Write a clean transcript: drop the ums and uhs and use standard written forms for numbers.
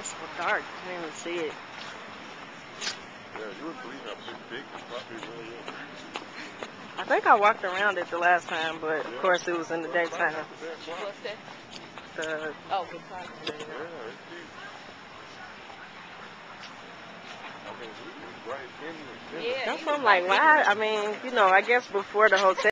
It's so dark. I can't even see it. Yeah, you would believe how big the property really is. I think I walked around it the last time, but of course it was in the daytime. What's that? The Oh, good property. Yeah, it's huge. I mean, he was right in the center. Yeah, That's what I'm like, why? I mean, I guess before the hotel.